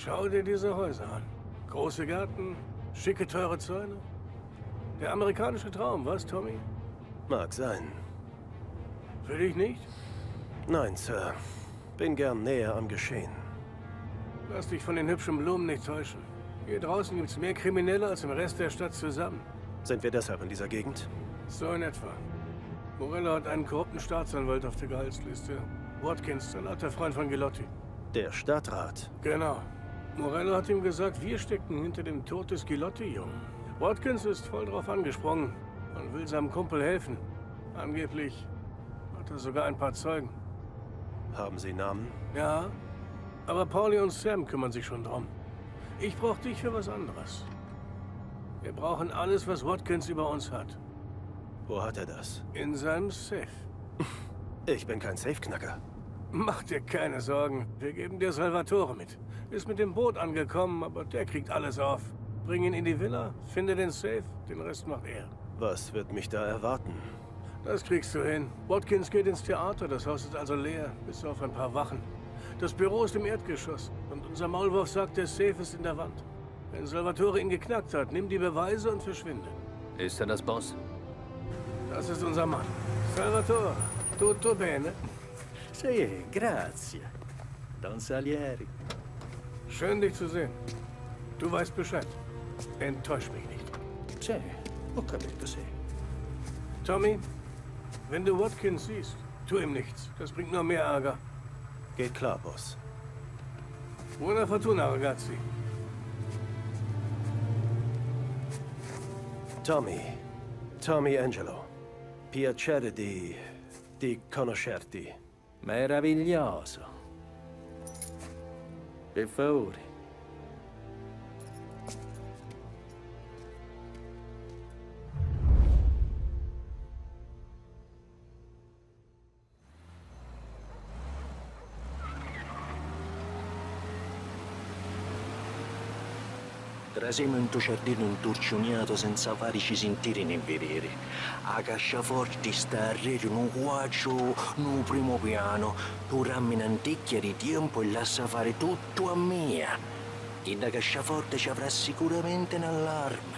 Schau dir diese Häuser an. Große Gärten, schicke, teure Zäune. Der amerikanische Traum, was, Tommy? Mag sein. Für dich nicht? Nein, Sir. Bin gern näher am Geschehen. Lass dich von den hübschen Blumen nicht täuschen. Hier draußen gibt's mehr Kriminelle als im Rest der Stadt zusammen. Sind wir deshalb in dieser Gegend? So in etwa. Morello hat einen korrupten Staatsanwalt auf der Gehaltsliste. Watkins, ein alter Freund von Gilotti. Der Stadtrat. Genau. Morello hat ihm gesagt, wir steckten hinter dem Tod des Gilotti-Jungen. Watkins ist voll drauf angesprungen und will seinem Kumpel helfen. Angeblich hat er sogar ein paar Zeugen. Haben Sie Namen? Ja, aber Pauli und Sam kümmern sich schon drum. Ich brauche dich für was anderes. Wir brauchen alles, was Watkins über uns hat. Wo hat er das? In seinem Safe. Ich bin kein Safeknacker. Mach dir keine Sorgen. Wir geben dir Salvatore mit. Ist mit dem Boot angekommen, aber der kriegt alles auf. Bring ihn in die Villa, finde den Safe, den Rest macht er. Was wird mich da erwarten? Das kriegst du hin. Watkins geht ins Theater, das Haus ist also leer, bis auf ein paar Wachen. Das Büro ist im Erdgeschoss und unser Maulwurf sagt, der Safe ist in der Wand. Wenn Salvatore ihn geknackt hat, nimm die Beweise und verschwinde. Ist er das Boss? Das ist unser Mann. Salvatore, tutto bene? Sì, grazie. Don Salieri. Schön, dich zu sehen. Du weißt Bescheid. Enttäusch mich nicht. Sì, ho capito, sì. Tommy, wenn du Watkins siehst, tu ihm nichts. Das bringt nur mehr Ärger. Geht klar, Boss. Buona fortuna, ragazzi. Tommy Angelo. Piacere di conoscerti. Meraviglioso. Per favore. Trasiamo in tuo giardino intorcioniato senza farci sentire né vedere. A casciaforte sta a rete un quaggio no primo piano. Tu rammi un'anticchia di tempo e lascia fare tutto a mia. Chi da casciaforte ci avrà sicuramente un allarme.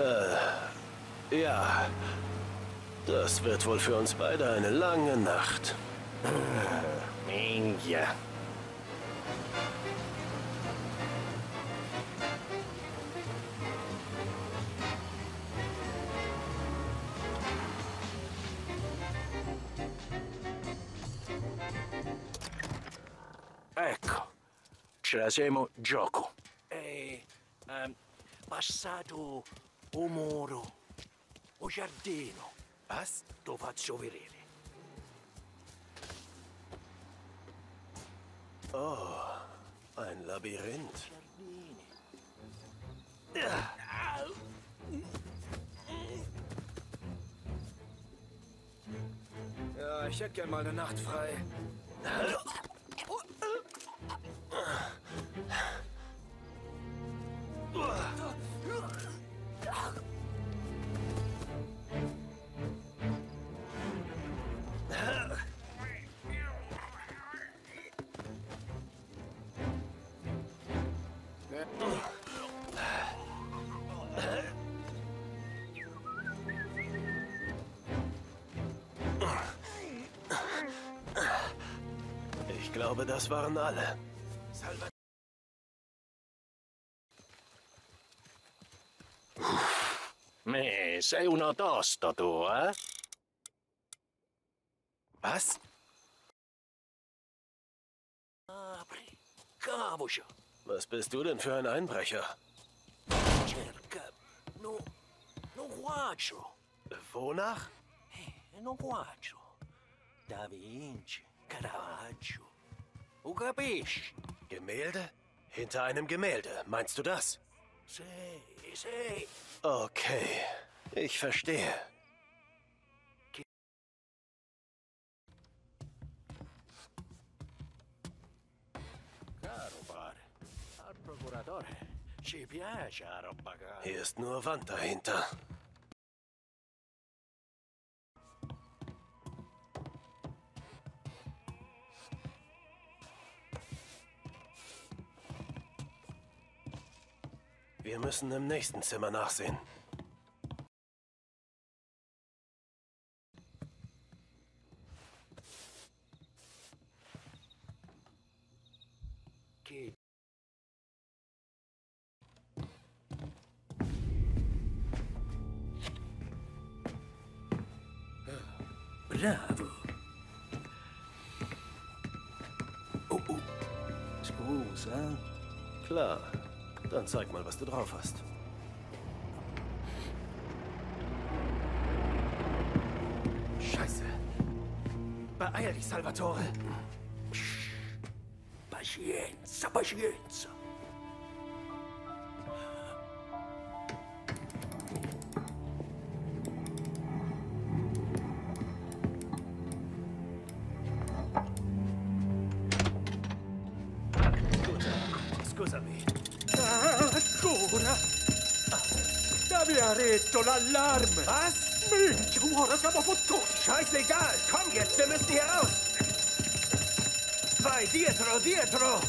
Ja. Das wird wohl für uns beide eine lange Nacht. Minchia. Ecco, ce la siamo gioco. Passato o muro, o giardino. Was? Lo faccio vedere. Oh, ein Labyrinth. Ja, ich hätte gern mal eine Nacht frei. Ich glaube, das waren alle. Sei uno tosto tu, eh? Was? Apri, cavocio. Was bist du denn für ein Einbrecher? Cerca, no quaggio. Wonach? No quaggio. Da Vinci, Caravaggio. O capisci? Gemälde? Hinter einem Gemälde, meinst du das? Sei. Okay, ich verstehe. Caro pare, al procuratore ci piace la roba cara. Hier ist nur Wand dahinter. Wir müssen im nächsten Zimmer nachsehen. Che... Bravo. Oh, oh. Scusa. Klar. Dann zeig mal, was du drauf hast. Scheiße. Beeil dich, Salvatore. Pazienza, pazienza. Scusami. Ancora? T'aveva detto l'allarme! Was? Minchia, ora siamo fottuti! Scheißegal! Komm jetzt, wir müssen hier raus! Vai, dietro, dietro!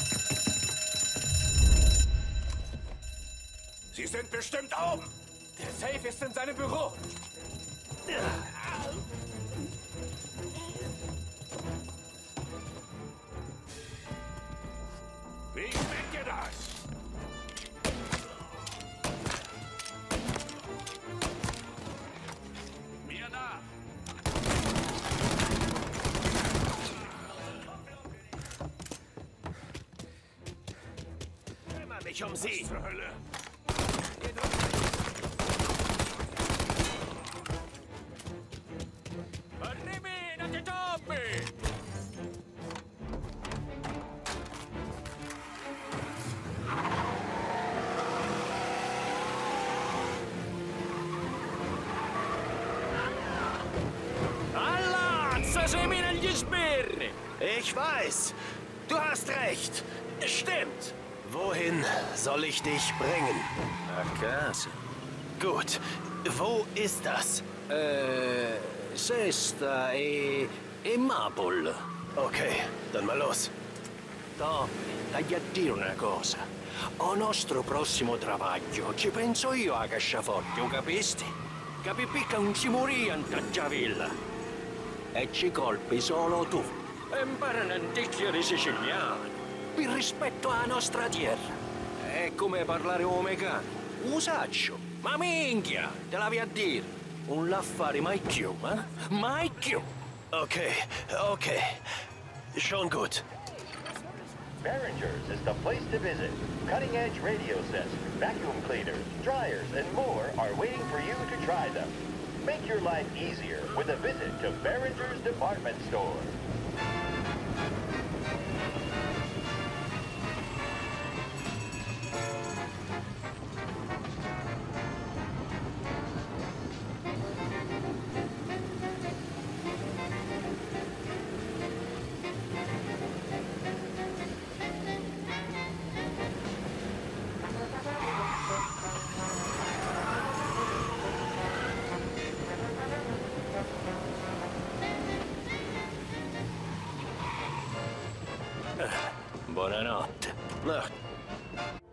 Sie sind bestimmt oben. Der Safe ist in seinem Büro! Wie schmeckt dir das? Mir nach. Kümmere mich um sie. Zur Hölle. Arrivi, non ti toppi! Allazzasemi negli sbirri! Ich weiß. Du hast recht. Stimmt. Wohin soll ich dich bringen? A casa. Gut. Wo ist das? Sesta e Mapol. Okay, dann mal los. Tommy, dagli a dire una cosa. Al nostro prossimo travaglio ci penso io a casciaforte, o capisti? Capì che non ci morì in Taggiavilla. E ci colpi solo tu. E impara un antichio di siciliano. Per rispetto alla nostra terra. È come parlare come mecanico. Usaccio. Ma minchia, te l'avevi a dire. Un l'affare mai più, eh? Mai più. Okay, okay. Schon gut. Behringer's is the place to visit. Cutting-edge radio sets, vacuum cleaners, dryers, and more are waiting for you to try them. Make your life easier with a visit to Behringer's department store. Buonanotte. Nacht.